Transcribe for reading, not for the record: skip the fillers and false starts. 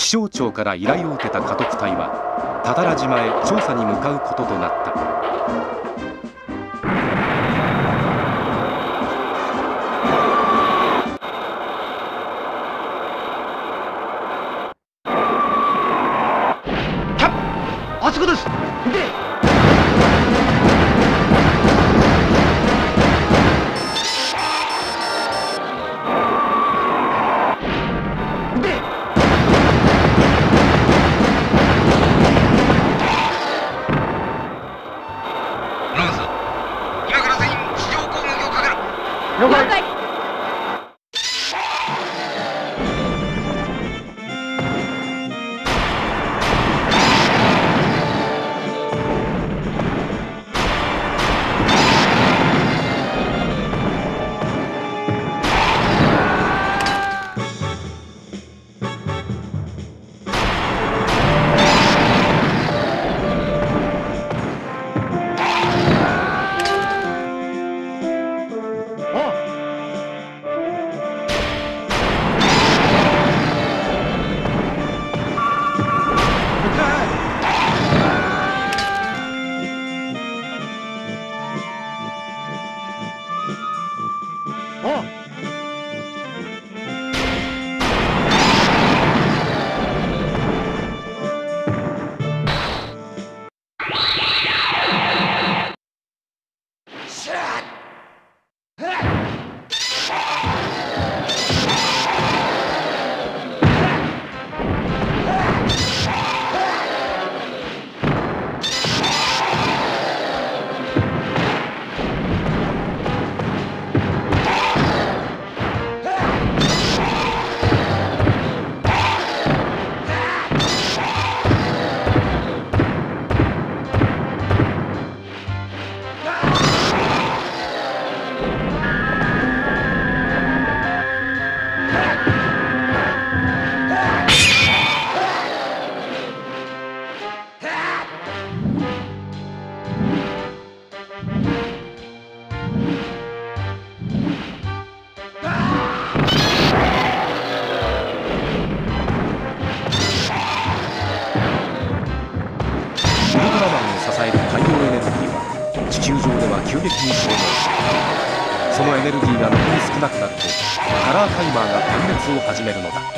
気象庁から依頼を受けた家督隊は多々良島へ調査に向かうこととなった。 あそこです。 了解。 急激に消耗し、そのエネルギーが残り少なくなるとカラータイマーが点滅を始めるのだ。